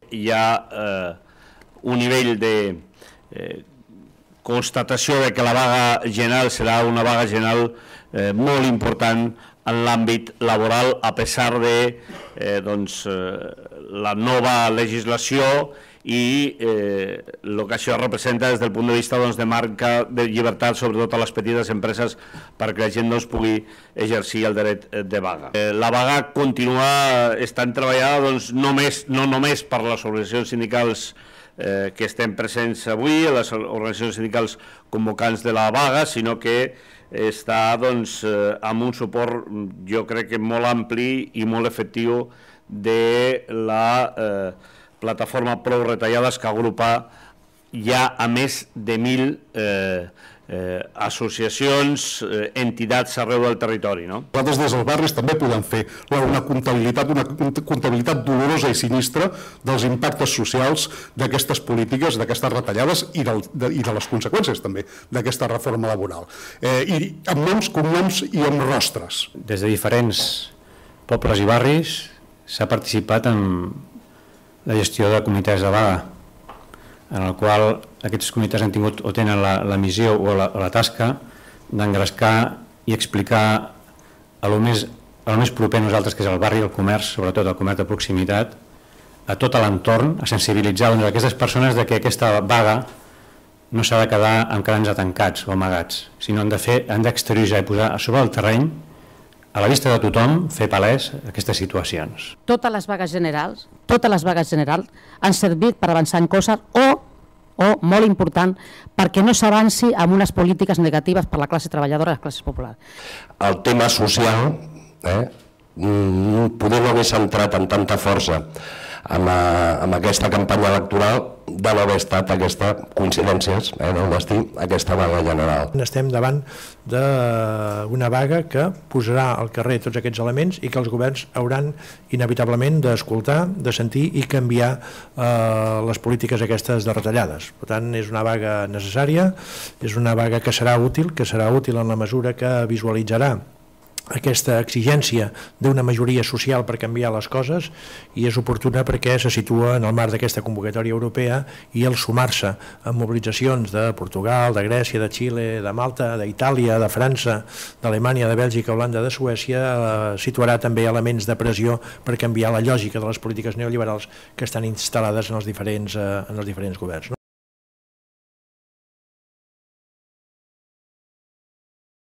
hi ha un nivell de constatació de que la vaga general serà una vaga general molt important en l'àmbit laboral, a pesar de la nova legislació i el que això representa des del punt de vista de marca de llibertat, sobretot a les petites empreses, perquè la gent pugui exercir el dret de vaga. La vaga continua estant treballada no només per les organitzacions sindicals que estem presents avui, les organitzacions sindicals convocants de la vaga, sinó que està amb un suport, jo crec que molt ampli i molt efectiu de la plataforma Prou Retallades, que agrupa ja a més de 1.000 associacions, entitats arreu del territori. Nosaltres des dels barris també podem fer una comptabilitat dolorosa i sinistra dels impactes socials d'aquestes polítiques, d'aquestes retallades i de les conseqüències també d'aquesta reforma laboral. I amb noms, cognoms i amb rostres. Des de diferents pobles i barris s'ha participat en la gestió de comitès de vaga, en el qual aquests comitès han tingut o tenen la missió o la tasca d'engrescar i explicar a lo més proper a nosaltres, que és el barri, el comerç, sobretot el comerç de proximitat, a tot l'entorn, a sensibilitzar aquestes persones que aquesta vaga no s'ha de quedar amb crancs atancats o amagats, sinó han d'exterioritzar i posar a sobre el terreny, a la vista de tothom, fer palès aquestes situacions. Totes les vagues generals han servit per avançar en coses o, molt important, perquè no s'avanci amb unes polítiques negatives per la classe treballadora i les classes populars. El tema social poder no haver centrat amb tanta força amb aquesta campanya electoral de no haver estat aquesta coincidències del destí, aquesta vaga general. Estem davant d'una vaga que posarà al carrer tots aquests elements i que els governs hauran inevitablement d'escoltar, de sentir i canviar les polítiques aquestes de retallades. Per tant, és una vaga necessària, és una vaga que serà útil en la mesura que visualitzarà aquesta exigència d'una majoria social per canviar les coses, i és oportuna perquè se situa en el marc d'aquesta convocatòria europea, i el sumar-se a mobilitzacions de Portugal, de Grècia, de Xile, de Malta, d'Itàlia, de França, d'Alemanya, de Bèlgica, Holanda, de Suècia, situarà també elements de pressió per canviar la lògica de les polítiques neoliberals que estan instal·lades en els diferents governs.